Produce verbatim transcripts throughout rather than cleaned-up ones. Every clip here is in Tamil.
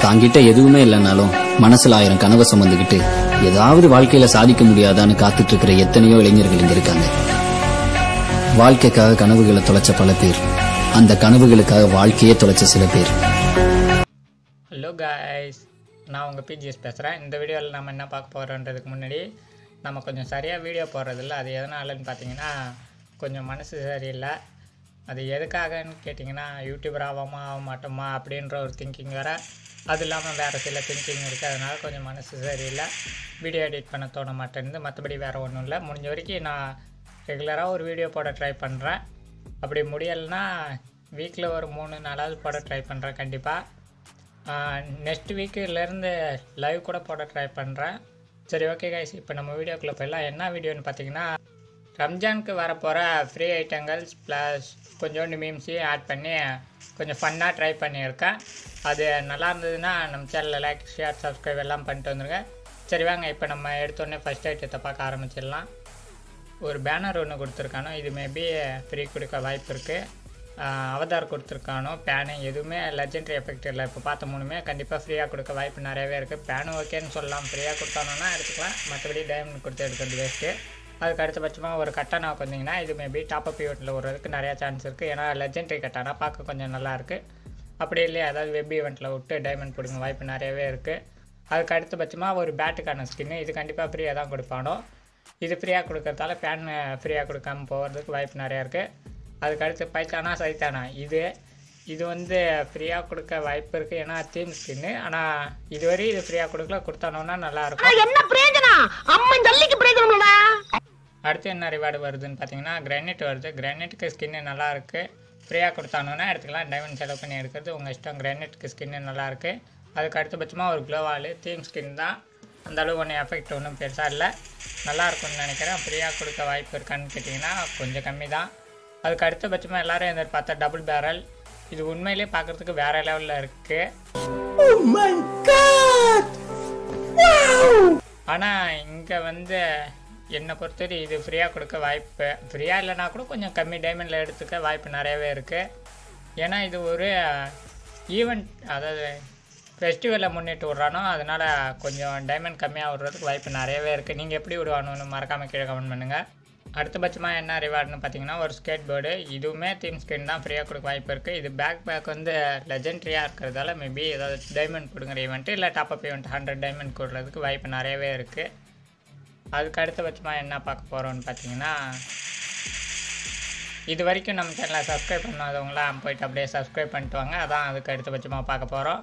தாங்கிட்ட எதுவுமே இல்லைனாலும் மனசுல ஆயிரம் கனவை சுமந்துகிட்டு ஏதாவது வாழ்க்கையில சாதிக்க முடியாதான்னு காத்துட்டு இருக்கிற எத்தனையோ இளைஞர்கள் இங்க இருக்காங்க. வாழ்க்கைக்காக கனவுகளை தொலைச்ச பல பேர், அந்த கனவுகளுக்காக வாழ்க்கையே தொலைச்ச சில பேர். ஹலோ காய்ஸ், நான் உங்கள் பிஜிஎஸ் பேசுகிறேன். இந்த வீடியோவில் நம்ம என்ன பார்க்க போகிறோன்றதுக்கு முன்னாடி நம்ம கொஞ்சம் சரியாக வீடியோ போடுறதில்ல. அது எதனாலன்னு பார்த்தீங்கன்னா, கொஞ்சம் மனசு சரியில்லை. அது எதுக்காகன்னு கேட்டிங்கன்னா, யூடியூபர் ஆகாமா ஆக மாட்டோமா அப்படின்ற ஒரு திங்கிங் வேறு, அது இல்லாமல் வேறு சில திங்கிங் இருக்குது. அதனால் கொஞ்சம் மனசு சரியில்லை, வீடியோ எடிட் பண்ண தோண மாட்டேங்குது. மற்றபடி வேறு ஒன்றும் இல்லை. முடிஞ்ச வரைக்கும் நான் ரெகுலராக ஒரு வீடியோ போட ட்ரை பண்ணுறேன். அப்படி முடியலைன்னா வீக்கில் ஒரு மூணு நாளாவது போட ட்ரை பண்ணுறேன் கண்டிப்பாக. நெக்ஸ்ட் வீக்கிலேருந்து லைவ் கூட போட ட்ரை பண்ணுறேன். சரி, ஓகே கைஸ், இப்போ நம்ம வீடியோக்குள்ளே போயிடலாம். என்ன வீடியோன்னு பார்த்தீங்கன்னா, ரம்ஜானுக்கு வரப்போகிற ஃப்ரீ ஐட்டங்கள்ஸ் ப்ளஸ் கொஞ்சோண்டு மீம்ஸையும் ஆட் பண்ணி கொஞ்சம் ஃபன்னாக ட்ரை பண்ணியிருக்கேன். அது நல்லா இருந்ததுன்னா நம்ம சேனலில் லைக், ஷேர், சப்ஸ்கிரைப் எல்லாம் பண்ணிட்டு வந்துடுங்க. சரி வாங்க, இப்போ நம்ம எடுத்தோடனே ஃபஸ்ட் ஐட்டத்தை பார்க்க ஆரம்பிச்சிடலாம். ஒரு பேனர் ஒன்று கொடுத்துருக்கானோ, இது மேபி ஃப்ரீ கொடுக்க வாய்ப்பு இருக்குது. அவதார் கொடுத்துருக்கானோ, பேனு எதுவுமே லெஜெண்டரி எஃபெக்ட் இல்லை. இப்போ பார்த்த மூணுமே கண்டிப்பாக ஃப்ரீயாக கொடுக்க வாய்ப்பு நிறையவே இருக்குது. பேனு ஓகேன்னு சொல்லலாம், ஃப்ரீயாக கொடுத்தானோன்னா எடுத்துக்கலாம். மற்றபடி டைமண்ட் கொடுத்து எடுக்கிறது வேஸ்ட்டு. அதுக்கு அடுத்தபட்சமாக ஒரு கட்டானா வந்தீங்கன்னா, இது மேபி டாப் அப் ஈவெண்ட்டில் விடுறதுக்கு நிறையா சான்ஸ் இருக்குது. ஏன்னா லெஜெண்டரி கட்டானா பார்க்க கொஞ்சம் நல்லாயிருக்கு. அப்படி இல்லையா அதாவது வெப் ஈவெண்ட்டில் விட்டு டைமண்ட் கொடுங்க வாய்ப்பு நிறையவே இருக்குது. அதுக்கு அடுத்தபட்சமாக ஒரு பேட்டுக்கான ஸ்கின்னு, இது கண்டிப்பாக ஃப்ரீயாக தான் கொடுப்பானோ. இது ஃப்ரீயாக கொடுக்கறதால பேன் ஃப்ரீயாக கொடுக்காமல் போகிறதுக்கு வாய்ப்பு நிறையா இருக்குது. அதுக்கு அடுத்து பைத்தானா சைத்தானா, இது இது வந்து ஃப்ரீயாக கொடுக்க வாய்ப்பு இருக்குது. ஏன்னா தீம் ஸ்கின்னு. ஆனால் இதுவரை இது ஃப்ரீயாக கொடுக்கல, கொடுத்தானோன்னா நல்லாயிருக்கும். அடுத்து என்ன ரிவார்டு வருதுன்னு பார்த்தீங்கன்னா, கிரானைட் வருது. கிரானைட்டுக்கு ஸ்கின்னு நல்லாயிருக்கு. ஃப்ரீயாக கொடுத்தானோன்னா எடுத்துக்கலாம். டைமண்ட் செலவு பண்ணி எடுக்கிறது உங்கள் இஷ்டம். கிரானைட்டுக்கு ஸ்கின்னு நல்லாயிருக்கு. அதுக்கு அடுத்தபட்சமாக ஒரு க்ளோவால் தீம் ஸ்கின் தான். அந்தளவு ஒன்றும் எஃபெக்ட் ஒன்றும் பெருசாக இல்லை, நல்லாயிருக்கும்னு நினைக்கிறேன். ஃப்ரீயாக கொடுக்க வாய்ப்பு இருக்கான்னு கேட்டிங்கன்னா கொஞ்சம் கம்மி தான். அதுக்கு அடுத்தபட்சமாக எல்லோரும் எதிர்பார்த்தா டபுள் பேரல், இது உண்மையிலே பார்க்குறதுக்கு வேறு லெவலில் இருக்குது. ஆனால் இங்கே வந்து என்னை பொறுத்தவரை இது ஃப்ரீயாக கொடுக்க வாய்ப்பு, ஃப்ரீயாக இல்லைனா கூட கொஞ்சம் கம்மி டைமண்டில் எடுத்துக்க வாய்ப்பு நிறையவே இருக்குது. ஏன்னா இது ஒரு ஈவெண்ட், அதாவது ஃபெஸ்டிவலை முன்னிட்டு விட்றானோ, அதனால் கொஞ்சம் டைமண்ட் கம்மியாக விட்றதுக்கு வாய்ப்பு நிறையவே இருக்குது. நீங்கள் எப்படி விடுவானு மறக்காமல் கீழே கமெண்ட் பண்ணுங்கள். அடுத்தபட்சமாக என்ன ரிவார்டுன்னு பார்த்தீங்கன்னா, ஒரு ஸ்கேட் போர்டு, இதுவுமே தீம் ஸ்கின் தான், ஃப்ரீயாக கொடுக்க வாய்ப்பு இருக்குது. இது பேக் பேக் வந்து லெஜெண்ட்ரியாக இருக்கிறதால மேபி ஏதாவது டைமண்ட் கொடுங்குற ஈவெண்ட்டு இல்லை top up event hundred diamond கொடுறதுக்கு வாய்ப்பு நிறையவே இருக்குது. அதுக்கு அடுத்தபட்சமாக என்ன பார்க்க போகிறோன்னு பார்த்தீங்கன்னா, இது வரைக்கும் நம்ம சேனலை சப்ஸ்கிரைப் பண்ணாதவங்களாம் போயிட்டு அப்படியே சப்ஸ்கிரைப் பண்ணிட்டு வாங்க. அதான் அதுக்கு அடுத்தபட்சமாக பார்க்க போகிறோம்.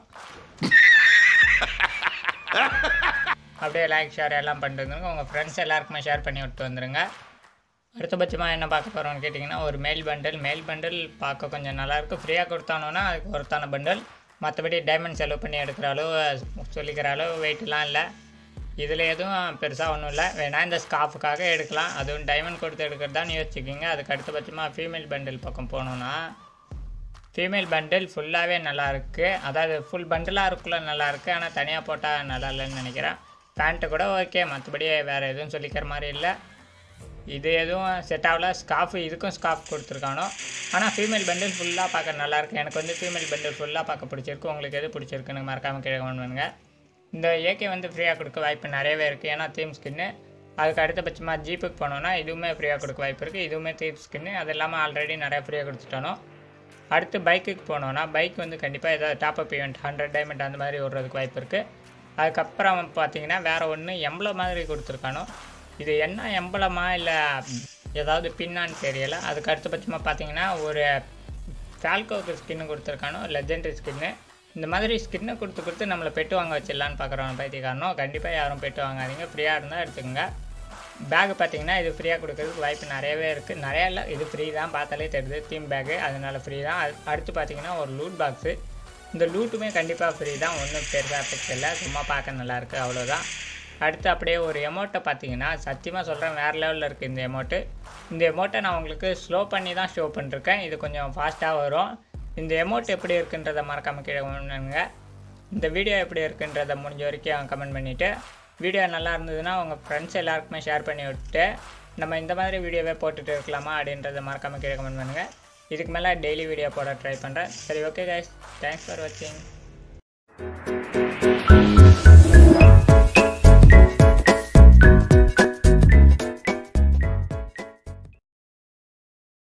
அப்படியே லைக், ஷேர் எல்லாம் பண்ணிட்டு வந்துருங்க. உங்கள் ஃப்ரெண்ட்ஸ் எல்லாருக்குமே ஷேர் பண்ணி விட்டு வந்துடுங்க. அடுத்தபட்சமாக என்ன பார்க்க போகிறோம்னு கேட்டிங்கன்னா, ஒரு மெயில் பண்டில். மெயில் பண்டில் பார்க்க கொஞ்சம் நல்லாயிருக்கும். ஃப்ரீயாக கொடுத்தானோன்னா அதுக்கு ஒருத்தான பண்டில். மற்றபடி டைமண்ட் செலவு பண்ணி எடுக்கிற அளவு சொல்லிக்கிற அளவு வெயிட்லாம் இல்லை. இதில் எதுவும் பெருசாக ஒன்றும் இல்லை. வேணால் இந்த ஸ்காஃபுக்காக எடுக்கலாம், அதுவும் டைமண்ட் கொடுத்து எடுக்கிறதான்னு யோசிச்சுக்கிங்க. அதுக்கு அடுத்தபட்சமாக ஃபீமேல் பண்டில் பக்கம் போனோன்னா, ஃபீமேல் பண்டில் ஃபுல்லாகவே நல்லாயிருக்கு. அதாவது ஃபுல் பண்டிலாக இருக்குள்ள நல்லாயிருக்கு. ஆனால் தனியாக போட்டால் நல்லா இல்லைன்னு நினைக்கிறேன். பேண்ட்டு கூட ஓகே, மற்றபடி வேறு எதுவும் சொல்லிக்கிற மாதிரி இல்லை. இது எதுவும் செட் ஆகல. ஸ்காஃபு, இதுக்கும் ஸ்காஃப் கொடுத்துருக்கானோ. ஆனால் ஃபீமேல் பண்டில் ஃபுல்லாக பார்க்க நல்லாயிருக்கு. எனக்கு வந்து ஃபீமேல் பண்டில் ஃபுல்லாக பார்க்க பிடிச்சிருக்கு. உங்களுக்கு எது பிடிச்சிருக்குன்னு மறக்காமல் கீழே கமெண்ட் பண்ணுங்கள். இந்த ஏகே வந்து ஃப்ரீயாக கொடுக்க வாய்ப்பு நிறையவே இருக்குது, ஏன்னா தீம் ஸ்கின்னு. அதுக்கு அடுத்தபட்சமாக ஜீப்புக்கு போனோன்னா இதுவுமே ஃப்ரீயாக கொடுக்க வாய்ப்பு இருக்குது. இதுவுமே தீம் ஸ்கின்னு. அது இல்லாமல் ஆல்ரெடி நிறையா ஃப்ரீயாக கொடுத்துட்டானோ. அடுத்து பைக்குக்கு போனோன்னா, பைக் வந்து கண்டிப்பாக ஏதாவது top up event hundred diamond அந்த மாதிரி விடுறதுக்கு வாய்ப்பு இருக்குது. அதுக்கப்புறம் பார்த்தீங்கன்னா வேறு ஒன்று எம்பளம் மாதிரி கொடுத்துருக்கானோ. இது என்ன எம்பளமா இல்லை ஏதாவது பின்னான்னு தெரியலை. அதுக்கு அடுத்தபட்சமாக பார்த்தீங்கன்னா ஒரு ஃபால்கோவுக்கு ஸ்கின்னு கொடுத்துருக்கானோ, லெஜெண்டரி ஸ்கின்னு. இந்த மாதிரி ஸ்கின்னை கொடுத்து கொடுத்து நம்மளை பெட்டு வாங்க வச்சிடலான்னு பார்க்குறோம் பைத்தியக்காரனும். கண்டிப்பாக யாரும் பெட்டு வாங்காதீங்க, ஃப்ரீயாக இருந்தால் எடுத்துக்கோங்க. பேகு பார்த்தீங்கன்னா இது ஃப்ரீயாக கொடுக்கறதுக்கு வாய்ப்பு நிறையவே இருக்குது. நிறையா இல்லை, இது ஃப்ரீ தான், பார்த்தாலே தெரியுது தீம் பேகு, அதனால ஃப்ரீ தான். அடுத்து பார்த்தீங்கன்னா ஒரு லூட் பாக்ஸு. இந்த லூட்டுமே கண்டிப்பாக ஃப்ரீ தான், ஒன்றும் பெருசாக எஃபெக்ட் இல்லை, சும்மா பார்க்க நல்லாயிருக்கு, அவ்வளோதான். அடுத்து அப்படியே ஒரு எமௌண்ட்டை பார்த்தீங்கன்னா, சத்தியமாக சொல்கிறேன் வேறு லெவலில் இருக்குது இந்த எமௌண்ட்டு. இந்த எமௌண்ட்டை நான் உங்களுக்கு ஸ்லோ பண்ணி தான் ஷோ பண்ணிருக்கேன், இது கொஞ்சம் ஃபாஸ்ட்டாக வரும். இந்த எமௌண்ட் எப்படி இருக்குன்றதை மறக்காமல் கீழே கமெண்ட் பண்ணுங்கள். இந்த வீடியோ எப்படி இருக்குன்றதை முடிஞ்ச வரைக்கும் கமெண்ட் பண்ணிவிட்டு, வீடியோ நல்லா இருந்ததுன்னா உங்கள் ஃப்ரெண்ட்ஸ் எல்லாருக்குமே ஷேர் பண்ணி விட்டு, நம்ம இந்த மாதிரி வீடியோவே போட்டுட்டு இருக்கலாமா அப்படின்றத மறக்காமல் கீழே கமெண்ட் பண்ணுங்கள். இதுக்கு மேலே டெய்லி வீடியோ போட ட்ரை பண்ணுறேன். சரி, ஓகே கைஸ், தேங்க்ஸ் ஃபார் வாட்சிங்.